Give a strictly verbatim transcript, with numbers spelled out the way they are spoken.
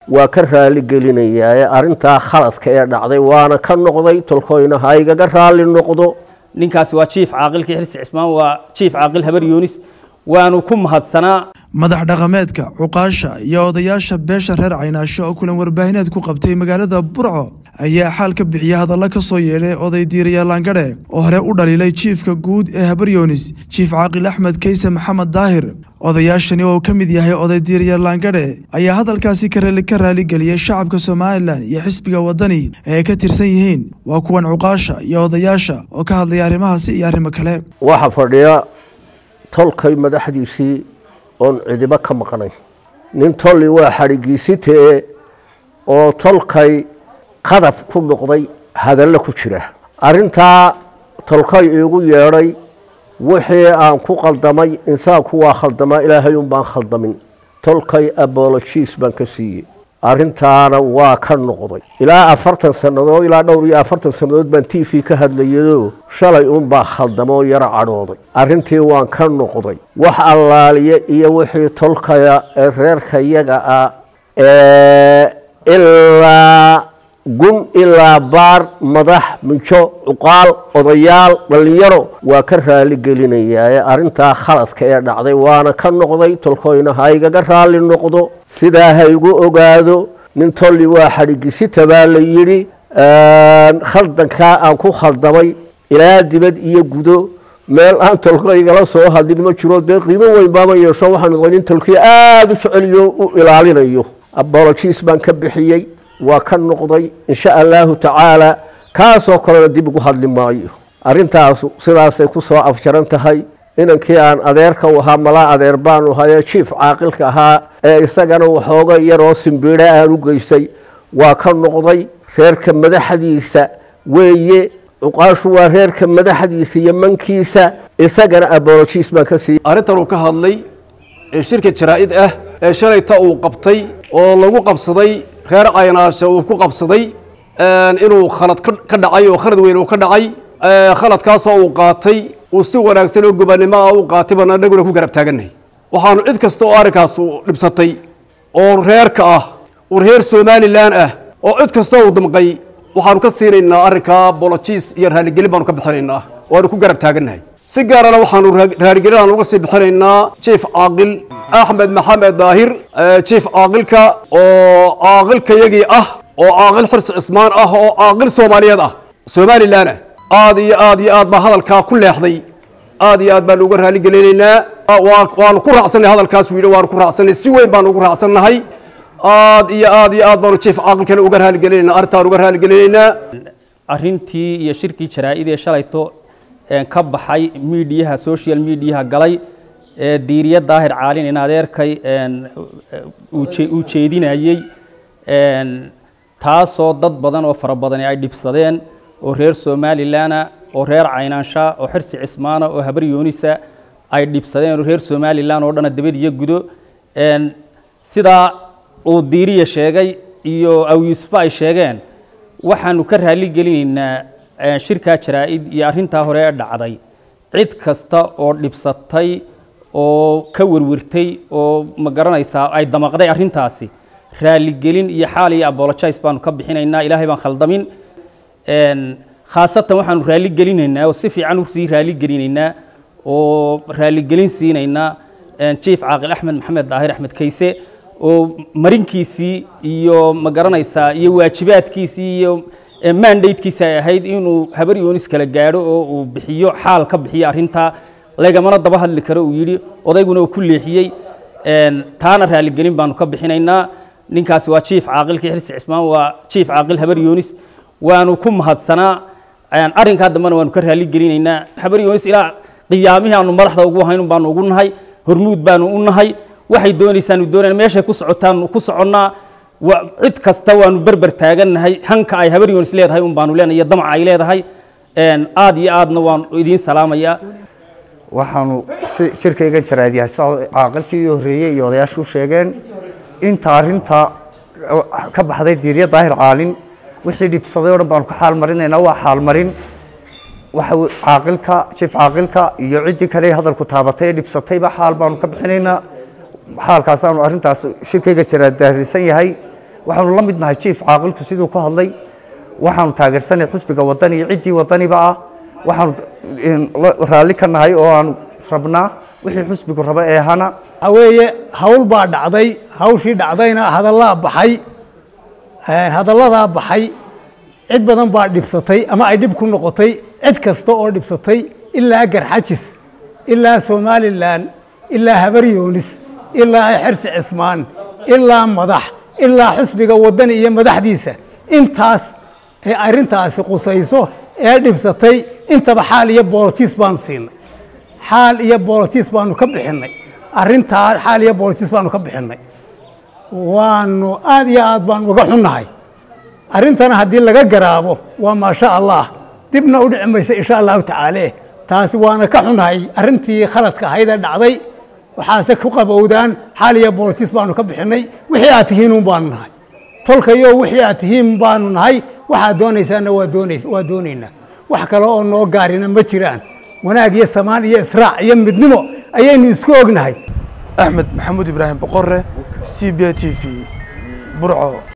وكرها لجلينيا أرنتا خلاص كيا دعدي وأنا كان نقضي تلقينا هاي جرها للنقض نينكاس وشيف عاقل كحرس عثمان وشيف عاقل هبر يونس وأنا كم هالسنة madax dhaqameedka cuqaasha iyo odayaasha beesha reer Caynaasho oo kulan warbaahineed ku qabtay magaalada Burco ayaa xal ka bixiyay hadallo ka soo yeeray oday diiriya Laangare oo hore u dhaliilay chiefka guud ee Habar Yunis Chief Caaqil Axmed Kayse Maxamed Daahir odayaashani oo ka mid yahay oday diiriya Laangare ayaa hadalkaasi ka raali ka raali galiyay shacabka Soomaaliland iyo xisbiga wadani ee ka tirsan yihiin waa kuwan cuqaasha iyo odayaasha oo ka hadlay arrimahaasi iyo arrimo kale waxa fadhiya tolkay madaxdiisii on cidiba ka maqnay nin tolli waa xarigiisitee oo tolkay qadaf ku noqday hadalla ku jira arinta tolkay igu yeeray wixii aan ku qaldamay insaanku waa khaldama ilaahay un baan khaldamin tolkay apologies baan ka siiyey arintaana waa ka noqday ilaa afartan sanadood ilaa dhowr iyo afartan sanadood baan T V ka hadlayay shalay un baa khaldamo yara cadhooday arintii waan ka noqday wax allaaliye iyo wixii tolkaya ee reerka iyaga ah ee ilaa gun ilaa baar madax minjo cuqaal odayaal dhalinyaro waa ka raali gelinayaa arintaa khalaska ee dhacday waana ka noqday tolkayna haygaga raali noqdo sidaa haygu ogaado nin tolli waa xarigiisi tabaa la yiri khaldanka aan ku khaldamay ilaa dibad iyo gudo meel aan tolkaygala soo hadin ma jiro de qiimo weyn baa ma yeesho waxaan noqday in tolkii aad u jeceliyo u ilaalinayo apologies baan ka bixiyay waa ka noqday insha Allah ta'ala kaasoo kale dib ugu hadli maayo arintaas sidaas ay ku soo afjaran tahay inankii aan adeerka u ahaa mala adeer baan u hayo chief caaqilka ahaa ee isagana waxooga yaroo simbiira aan u geystay waa ka noqday reerka madaxdiisa weeye cuqaashu waa reerka madaxdiisa iyo mankiisa isagana apologies baan ka siiyay arintan uu ka hadlay ee shirka jaraa'id ah ee shalayta uu qabtay oo lagu qabsaday reer Caynaasho uu ku qabsaday inuu khalad ka dhacay oo khalad weyn uu ka dhacay khaladkaas oo uu qaatay uu si wanaagsan oo gobanimo ah uu qaatay bana anaguna ku garab taaganay waxaanu cid kasta oo arrinkaas u dhibsatay oo reerka ah oo reer Soomaaliland ah oo cid kasta oo damqay waxaanu ka siinaynaa arrinka apologies iyo raali gelin baanu ka bixinaynaa waanu ku garab taaganay si gaar ah waxaanu raali gelin uga sii bixinaynaa Chief Caaqil Axmed Maxamed Daahir Chief Caaqilka oo caaqilka yagi ah oo caaqil xirsi Cismaan ah oo caaqil Soomaaliyeed ah Soomaaliland aad iyo aad iyo aad ba hadalka ku leexday aad iyo aad baan uga raali gelinaynaa waan ku raacsanahay hadalkaas wiil waan ku raacsanahay si weyn baan ugu raacsanahay aad iyo aad iyo aad baan Chief Caaqilkana uga raali gelinaynaa arrintaan uga raali gelinaynaa arrintii iyo shirkii jaraa'id ee shalayto ka baxay meediyaha social media galay ee diiriya daahir caalin in adeerkay uu jeedinayay taasoo dad badan oo fara badan ay dhibsadeen oo reer Soomaaliland oo reer Caynaasho oo xirsi Cismaana oo Habar Yunis ay dhibsadeen reer Soomaaliland oo dhan dibad iyo gudo sida uu diiriya sheegay iyo aw Yuusuf ay sheegeen waxaanu ka raali gelinaynaa shirka jaraa'id iyo arrinta hore ee dhacday cid kasta oo dhibsatay oo ka warwartay oo ma garanaysaa ay damaqday arrintaasi raali gelin iyo xaal iyo apologies baanu ka bixinaynaa ilaahay baan khaldamin een khaasatan waxaanu raali gelinaynaa oo si fiican u sii raali gelinaynaa oo raali gelin siinaynaa Chief Caaqil Axmed Maxamed Daahir Axmed Kayse oo marinkiisii iyo ma garanaysaa iyo waajibaadkiisii iyo mandate-kiisa ay ahayd inuu Habar Yunis kala gaadho oo uu bixiyo xaal ka bixiyo arrinta lagamana daba hadli karo uu yiri odayguna uu ku leexiyay een taana raali gelin baanu ka bixinaynaa ninkaas waa Chief Caaqilka xirsi Cismaan waa Chief Caaqil Habar Yunis waanu ku mahadsanaa ayaan arrinka dambana waanu ka raali gelinaynaa Habar Yunis ilaa qiyaamihi aanu madaxda ugu hayno baanu ugu nahay hormuud baanu u nahay waxay doonaysan u doonayaan meesha ku socotaan ku soconnaa cid kasta waanu barbar taaganahay hanka ay Habar Yunis leedahay un baanu leenahay damac ay leedahay een aad iyo aadna waan idin salaamaya waxaanu shirkayga jaraadiyaha caaqilkii iyo horeeyay iyo odayaashu sheegeen inta arinta ka baxday diiriya daahir caalin wixii dhibsaday oo dhan baan ku xaal marinaynaa waa xaal marin waxa caaqilka Chief Caaqilka iyo cidii kale hadalku taabatay dhibsatay ba xaal baanu ka bixinaynaa xaalkaas aanu arintaas shirkayga jaraadiyaha yahay waxaanu la mid nahay jiif caaqilku siduu ku hadlay waxaanu taageersanay xusbiga wadani iyo ciddii wadaniba ah waxaanu raalli ka nahay oo aanu rabnaa wixii xusbigu raba ee hana haweeye hawl baa dhacday hawshii dhacdayna hadallaa baxay hadalladaa baxay cid badan baa dhibsatay ama ay dhib ku noqotay cid kasta oo dhibsatay ilaa garxajis ilaa somalilan ilaa habar yoonis ilaa xirsi cismaan ilaa madax ilaa xusbiga wadani iyo madaxdiisa intaas ee arrintaasi qusayso ee dhibsatay intaba xaal iyo boolotiis baanu siinay xaal iyo boolotiis baanu ka bixinay arrintaa xaal iyo boolotiis baanu ka bixinay waanu aad iyo aad baanu uga xunnahay arrintana haddii laga garaabo waa maasha allah dibna u dhici maysa insha allahu tacaala taasi waana ka xunnahay arrintii khaladka ahayd ee dhacday waxaase ku qabowdaan xaal iyo boolotiis baanu ka bixinay wixii aad tihiinuun baanu nahay tolkayo wixii aad tihiin baanu nahay waxaad doonaysaana waa doonay waa doonaynaa wax kale oo noo gaarina ma jiraan wanaag iyo samaan iyo israac iyo midnimo ayaynu isku ognahay axmed maxamuud ibraahim boqore c b t v burco.